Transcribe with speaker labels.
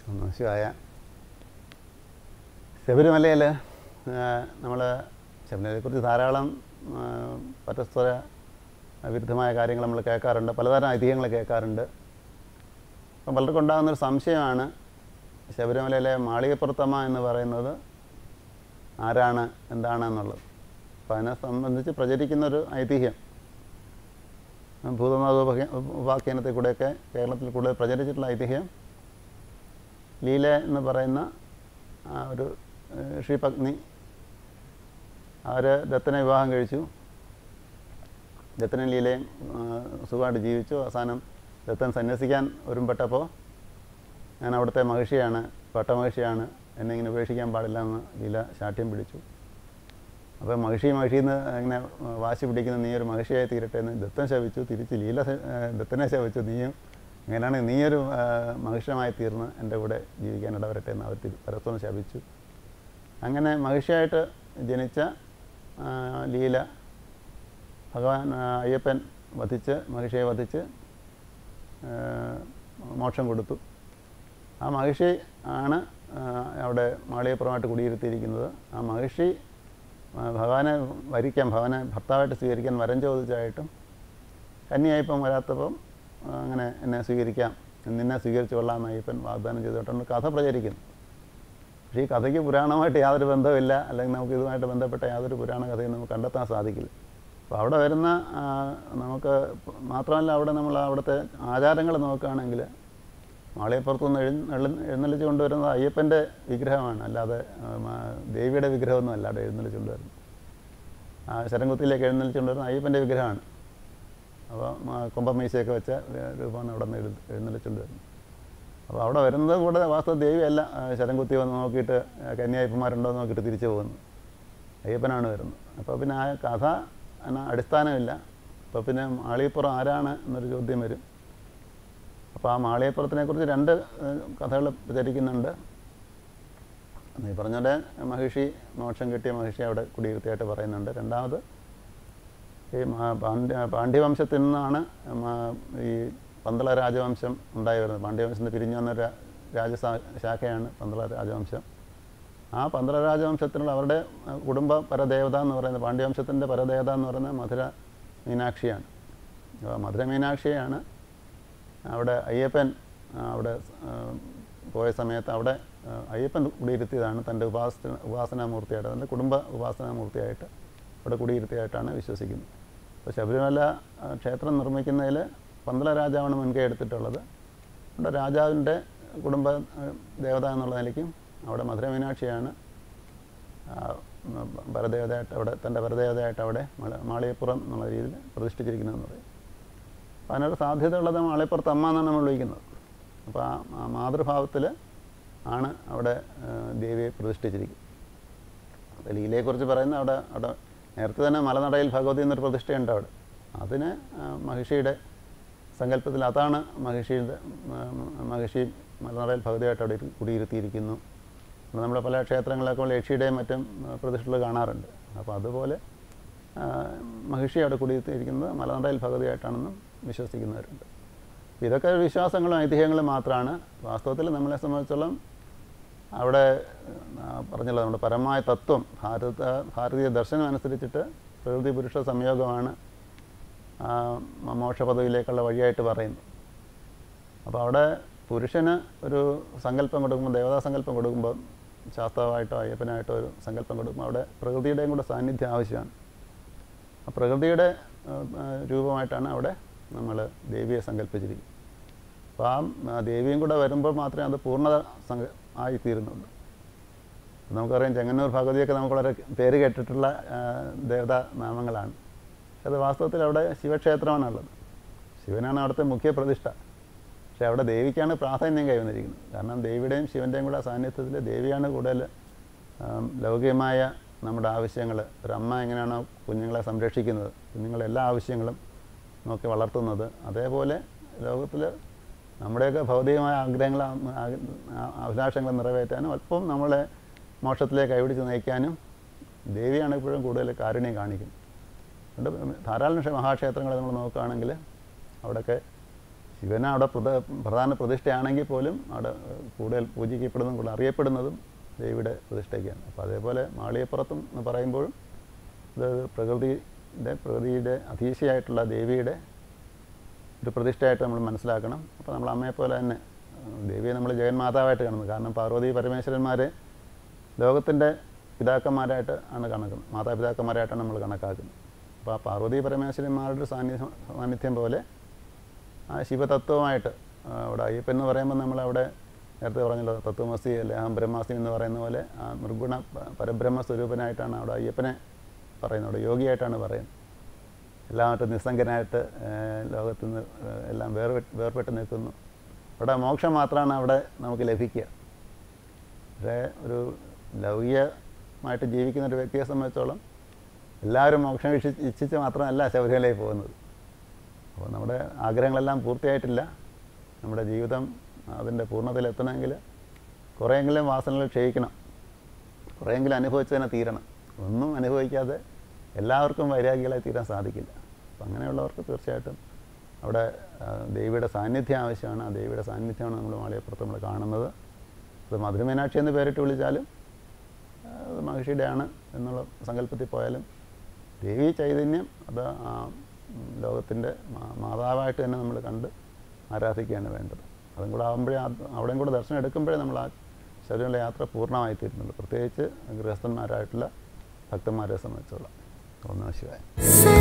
Speaker 1: നമസ്കാര. ശബരിമലയിൽ നമ്മൾ ശബരിമലയെക്കുറിച്ച് ധാരാളം പരസ്പര വിരുദ്ധമായ കാര്യങ്ങൾ നമ്മൾ കേൾക്കാറുണ്ട്, പലതരം ഐതിഹ്യങ്ങൾ കേൾക്കാറുണ്ട്. അപ്പം പലർക്കും ഉണ്ടാകുന്നൊരു സംശയമാണ് ശബരിമലയിലെ മാളികപ്പുറത്തമ്മ എന്ന് പറയുന്നത് ആരാണ്, എന്താണെന്നുള്ളത്. അപ്പം അതിനെ സംബന്ധിച്ച് പ്രചരിക്കുന്നൊരു ഐതിഹ്യം ഭൂതനാഥ ഉപാഖ്യാനത്തിൽ കൂടെയൊക്കെ കേരളത്തിൽ കൂടുതൽ പ്രചരിച്ചിട്ടുള്ള ഐതിഹ്യം ലീല എന്ന് പറയുന്ന ഒരു ഋഷിപത്നി, അവർ ദത്തനെ വിവാഹം കഴിച്ചു. ദത്തനും ലീലയും സുഖമായിട്ട് ജീവിച്ചു. അവസാനം ദത്തൻ സന്യസിക്കാൻ ഒരുമ്പെട്ടപ്പോൾ ഞാൻ അവിടുത്തെ മഹിഷിയാണ്, പട്ടമഹിഷിയാണ്, എന്നെ ഇങ്ങനെ ഉപേക്ഷിക്കാൻ പാടില്ല എന്ന് ലീല ശാഠ്യം പിടിച്ചു. അപ്പോൾ മഹിഷിന്ന് ഇങ്ങനെ വാശി പിടിക്കുന്ന നീ ഒരു മഹിഷിയായി തീരട്ടെ എന്ന് ദത്തൻ ശപിച്ചു. തിരിച്ച് ലീല ദത്തനെ ശപിച്ചു, അങ്ങനെയാണ് നീയൊരു മഹിഷമായി തീർന്ന് എൻ്റെ കൂടെ ജീവിക്കാൻ ഇടവരട്ടെ എന്ന് അവർ പരസ്പരം ശപിച്ചു. അങ്ങനെ മഹിഷിയായിട്ട് ജനിച്ച ലീല ഭഗവാൻ അയ്യപ്പൻ മഹിഷിയെ വധിച്ച് മോക്ഷം കൊടുത്തു. ആ മഹിഷി ആണ് അവിടെ മാളികപ്പുറമായിട്ട് കുടിയിരുത്തിയിരിക്കുന്നത്. ആ മഹിഷി ഭഗവാനെ ഭഗവാനെ ഭർത്താവായിട്ട് സ്വീകരിക്കാൻ വരം ചോദിച്ചായിട്ടും കന്യായിപ്പം വരാത്തപ്പം അങ്ങനെ എന്നെ സ്വീകരിക്കാം, നിന്നെ സ്വീകരിച്ചു കൊള്ളാമെന്ന് അയ്യപ്പൻ വാഗ്ദാനം ചെയ്തിട്ടുണ്ട് കഥ പ്രചരിക്കുന്നു. പക്ഷേ ഈ കഥയ്ക്ക് പുരാണമായിട്ട് യാതൊരു ബന്ധമില്ല, അല്ലെങ്കിൽ നമുക്ക് ഇതുമായിട്ട് ബന്ധപ്പെട്ട യാതൊരു പുരാണ കഥയും നമുക്ക് കണ്ടെത്താൻ സാധിക്കില്ല. അപ്പോൾ അവിടെ വരുന്ന നമുക്ക് മാത്രമല്ല, അവിടെ നമ്മൾ അവിടുത്തെ ആചാരങ്ങൾ നോക്കുകയാണെങ്കിൽ മാളികപ്പുറത്തുനിന്ന് എഴുന്നള്ളിച്ച് കൊണ്ടുവരുന്നത് അയ്യപ്പൻ്റെ വിഗ്രഹമാണ്, അല്ലാതെ ദേവിയുടെ വിഗ്രഹമൊന്നും അല്ല അവിടെ എഴുന്നള്ളിച്ച് കൊണ്ടുവരുന്നത്. ശരംകുത്തിയിലേക്ക് എഴുന്നള്ളിച്ച് കൊണ്ടുവരുന്ന അയ്യപ്പൻ്റെ വിഗ്രഹമാണ്. അപ്പോൾ കൊമ്പമീശയൊക്കെ വെച്ച രൂപമാണ് അവിടെ നിന്ന് എഴുന്നള്ളിച്ചുകൊണ്ട് വരുന്നത്. അപ്പോൾ അവിടെ വരുന്നത് കൂടെ വാസ്തവ ദേവിയല്ല, ശരംകുത്തി വന്ന് നോക്കിയിട്ട് കന്യായപ്പന്മാരുണ്ടോ എന്ന് നോക്കിയിട്ട് തിരിച്ചു പോകുന്നു, അയ്യപ്പനാണ് വരുന്നത്. അപ്പോൾ പിന്നെ ആ കഥ അടിസ്ഥാനമില്ല. അപ്പോൾ പിന്നെ മാളികപ്പുറം ആരാണ് എന്നൊരു ചോദ്യം വരും. അപ്പോൾ ആ മാളികപ്പുറത്തിനെക്കുറിച്ച് രണ്ട് കഥകൾ പ്രചരിക്കുന്നുണ്ട്. ഈ പറഞ്ഞ മഹിഷി മോക്ഷം കിട്ടിയ മഹിഷി അവിടെ കുടിയിരുത്തിയായിട്ട് പറയുന്നുണ്ട്. രണ്ടാമത് ഈ പാണ്ഡ്യവംശത്തിൽ നിന്നാണ് ഈ പന്തള രാജവംശം ഉണ്ടായി വരുന്നത്. പാണ്ഡ്യവംശത്തിൽ പിരിഞ്ഞു വന്നൊരു രാജശാഖയാണ് പന്തള രാജവംശം. ആ പന്തള രാജവംശത്തിനുള്ള അവരുടെ കുടുംബ പരദേവത എന്ന് പറയുന്നത്, പാണ്ഡ്യവംശത്തിൻ്റെ പരദേവത എന്ന് പറയുന്നത് മധുര മീനാക്ഷിയാണ്. മധുര മീനാക്ഷിയാണ് അവിടെ അയ്യപ്പൻ അവിടെ പോയ സമയത്ത് അവിടെ അയ്യപ്പൻ കുടിയിരുത്തിയതാണ് തൻ്റെ ഉപാസനാമൂർത്തിയായിട്ട്, തൻ്റെ കുടുംബ ഉപാസനാമൂർത്തിയായിട്ട് അവിടെ കുടിയിരുത്തിയായിട്ടാണ് വിശ്വസിക്കുന്നത്. അപ്പോൾ ശബരിമല ക്ഷേത്രം നിർമ്മിക്കുന്നതിൽ പന്തള രാജാവാണ് മുൻകൈ എടുത്തിട്ടുള്ളത്. അവിടെ രാജാവിൻ്റെ കുടുംബ ദേവത എന്നുള്ള നിലയ്ക്കും അവിടെ മധുര മീനാക്ഷിയാണ് പരദേവതയായിട്ട് അവിടെ തൻ്റെ പരദേവതയായിട്ട് അവിടെ മാളികപ്പുറം എന്നുള്ള രീതിയിൽ പ്രതിഷ്ഠിച്ചിരിക്കുന്നതെന്ന് പറയും. അപ്പോൾ അതിനൊരു സാധ്യതയുള്ളത് മാളികപ്പുറത്ത് അമ്മ എന്നാണ് നമ്മൾ വിളിക്കുന്നത്. അപ്പോൾ ആ മാതൃഭാവത്തിൽ ആണ് അവിടെ ദേവിയെ പ്രതിഷ്ഠിച്ചിരിക്കുന്നത്. അപ്പോൾ ലീലയെക്കുറിച്ച് പറയുന്ന അവിടെ നേരത്തെ തന്നെ മലനടയിൽ ഭഗവതി എന്നൊരു പ്രതിഷ്ഠയുണ്ട് അവിടെ. അതിന് മഹിഷിയുടെ സങ്കല്പത്തിൽ അതാണ് മഹിഷി മലനടയിൽ ഭഗവതിയായിട്ട് അവിടെ കുടിയിരുത്തിയിരിക്കുന്നു. നമ്മുടെ പല ക്ഷേത്രങ്ങളിലൊക്കെ യക്ഷിയുടെയും മറ്റും പ്രതിഷ്ഠകൾ കാണാറുണ്ട്. അപ്പോൾ അതുപോലെ മഹിഷി അവിടെ കുടിയിരുത്തിയിരിക്കുന്നത് മലനടയിൽ ഭഗവതിയായിട്ടാണെന്നും വിശ്വസിക്കുന്നവരുണ്ട്. ഇതൊക്കെ വിശ്വാസങ്ങളും ഐതിഹ്യങ്ങളും മാത്രമാണ്. വാസ്തവത്തിൽ നമ്മളെ സംബന്ധിച്ചോളം അവിടെ പറഞ്ഞല്ലോ, നമ്മുടെ പരമായ തത്വം ഭാരതീയ ദർശനം അനുസരിച്ചിട്ട് പ്രകൃതി പുരുഷ സംയോഗമാണ് മോക്ഷ പദവിയിലേക്കുള്ള വഴിയായിട്ട് പറയുന്നത്. അപ്പോൾ അവിടെ പുരുഷന് ഒരു സങ്കല്പം കൊടുക്കുമ്പോൾ, ദേവതാ സങ്കല്പം കൊടുക്കുമ്പോൾ, ശാസ്ത്രമായിട്ടോ അയ്യപ്പനായിട്ടോ ഒരു സങ്കല്പം കൊടുക്കുമ്പോൾ അവിടെ പ്രകൃതിയുടെയും കൂടെ സാന്നിധ്യം ആവശ്യമാണ്. ആ പ്രകൃതിയുടെ രൂപമായിട്ടാണ് അവിടെ നമ്മൾ ദേവിയെ സങ്കല്പിച്ചിരിക്കുന്നത്. അപ്പോൾ ആ ദേവിയും കൂടെ വരുമ്പോൾ മാത്രമേ അത് പൂർണ്ണത ആയിത്തീരുന്നുള്ളൂ. നമുക്കറിയാം, ചെങ്ങന്നൂർ ഭഗവതിയൊക്കെ നമുക്ക് വളരെ പേര് കേട്ടിട്ടുള്ള ദേവതാ നാമങ്ങളാണ്. പക്ഷെ അത് വാസ്തവത്തിൽ അവിടെ ശിവക്ഷേത്രമാണുള്ളത്. ശിവനാണ് അവിടുത്തെ മുഖ്യ പ്രതിഷ്ഠ. പക്ഷെ അവിടെ ദേവിക്കാണ് പ്രാധാന്യം കൈവന്നിരിക്കുന്നത്. കാരണം ദേവിയുടെയും ശിവൻ്റെയും കൂടെ സാന്നിധ്യത്തിൽ ദേവിയാണ് കൂടുതൽ ലൗകികമായ നമ്മുടെ ആവശ്യങ്ങൾ, ഒരു അമ്മ എങ്ങനെയാണോ കുഞ്ഞുങ്ങളെ സംരക്ഷിക്കുന്നത്, കുഞ്ഞുങ്ങളെ എല്ലാ ആവശ്യങ്ങളും നോക്കി വളർത്തുന്നത്, അതേപോലെ ലോകത്തിൽ നമ്മുടെയൊക്കെ ഭൗതികമായ ആഗ്രഹങ്ങൾ അഭിലാഷങ്ങൾ നിറവേറ്റാനും അല്പം നമ്മളെ മോക്ഷത്തിലേക്ക് കൈപിടിച്ച് നയിക്കാനും ദേവിയാണ് ഇപ്പോഴും കൂടുതൽ കാരുണ്യം കാണിക്കുന്നത്. അതുകൊണ്ട് ധാരാളം മഹാക്ഷേത്രങ്ങൾ നമ്മൾ നോക്കുകയാണെങ്കിൽ അവിടെയൊക്കെ ശിവൻ അവിടെ പ്രധാന പ്രതിഷ്ഠയാണെങ്കിൽ പോലും അവിടെ കൂടുതൽ പൂജിക്കപ്പെടുന്നതും കൂടുതൽ അറിയപ്പെടുന്നതും ദേവിയുടെ പ്രതിഷ്ഠയ്ക്കാണ്. അപ്പോൾ അതേപോലെ മാളികപ്പുറത്തും എന്ന് പറയുമ്പോഴും ഇത് പ്രകൃതിയുടെ അധീശയായിട്ടുള്ള ദേവിയുടെ ഒരു പ്രതിഷ്ഠയായിട്ട് നമ്മൾ മനസ്സിലാക്കണം. അപ്പോൾ നമ്മൾ അമ്മയെപ്പോലെ തന്നെ ദേവിയെ നമ്മൾ ജഗന്മാതാവായിട്ട് കാണുന്നത്. കാരണം പാർവതി പരമേശ്വരന്മാരെ ലോകത്തിൻ്റെ പിതാക്കന്മാരായിട്ട് ആണ് കണക്കുന്നത്, മാതാപിതാക്കന്മാരായിട്ടാണ് നമ്മൾ കണക്കാക്കുന്നത്. അപ്പോൾ ആ പാർവതി പരമേശ്വരന്മാരുടെ സാന്നിധ്യം പോലെ ആ ശിവതത്വമായിട്ട് അവിടെ അയ്യപ്പൻ എന്ന് പറയുമ്പോൾ നമ്മളവിടെ നേരത്തെ പറഞ്ഞല്ലോ തത്വമസി അല്ലെ അഹം ബ്രഹ്മാസ്മി എന്ന് പറയുന്ന പോലെ ആ നിർഗുണ പരബ്രഹ്മ സ്വരൂപനായിട്ടാണ് അവിടെ അയ്യപ്പനെ പറയുന്നത്, അവിടെ യോഗിയായിട്ടാണ് പറയുന്നത്. എല്ലാമായിട്ടും നിസ്സംഗനായിട്ട് ലോകത്ത് നിന്ന് എല്ലാം വേർപെട്ട് നിൽക്കുന്നു. അവിടെ മോക്ഷം മാത്രമാണ് അവിടെ നമുക്ക് ലഭിക്കുക. പക്ഷേ ഒരു ലൗകികമായിട്ട് ജീവിക്കുന്ന ഒരു വ്യക്തിയെ സംബന്ധിച്ചോളം എല്ലാവരും മോക്ഷം ഇച്ഛിച്ച് മാത്രമല്ല ശബരിമലയിൽ പോകുന്നത്. അപ്പോൾ നമ്മുടെ ആഗ്രഹങ്ങളെല്ലാം പൂർത്തിയായിട്ടില്ല. നമ്മുടെ ജീവിതം അതിൻ്റെ പൂർണ്ണതയിലെത്തണമെങ്കിൽ കുറേയെങ്കിലും വാസനകൾ ക്ഷയിക്കണം, കുറേയെങ്കിലും അനുഭവിച്ച് തന്നെ തീരണം. ഒന്നും അനുഭവിക്കാതെ എല്ലാവർക്കും വൈരാഗികളായി തീരാൻ സാധിക്കില്ല. അപ്പം അങ്ങനെയുള്ളവർക്ക് തീർച്ചയായിട്ടും അവിടെ ദേവിയുടെ സാന്നിധ്യം ആവശ്യമാണ്. ആ ദേവിയുടെ സാന്നിധ്യമാണ് നമ്മൾ മാളികപ്പുറത്ത് നമ്മൾ കാണുന്നത്. അത് മധുരമീനാക്ഷി എന്ന് പേരിട്ട് വിളിച്ചാലും അത് മഹിഷിയുടെ ആണ് എന്നുള്ള സങ്കല്പത്തിൽ പോയാലും ദേവി ചൈതന്യം അത് ആ ലോകത്തിൻ്റെ മാതാവായിട്ട് തന്നെ നമ്മൾ കണ്ട് ആരാധിക്കുകയാണ് വേണ്ടത്. അതും കൂടെ ആകുമ്പോഴേ അവിടെയും കൂടെ ദർശനം എടുക്കുമ്പോഴേ നമ്മൾ ആ ശബരിമല യാത്ര പൂർണ്ണമായി തീരുന്നുള്ളൂ, പ്രത്യേകിച്ച് ഗൃഹസ്ഥന്മാരായിട്ടുള്ള ഭക്തന്മാരെ സംബന്ധിച്ചോളം. ഓം നമഃ ശിവായ.